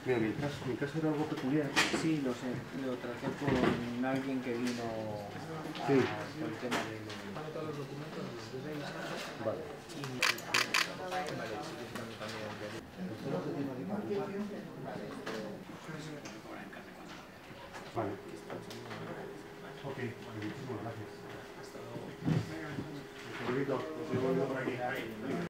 Mira, mi caso era algo peculiar. Sí, lo sé. Lo traté con alguien que vino Sí. por el tema de Vale. Vale. Ok, muchísimas gracias. Hasta luego. Por aquí.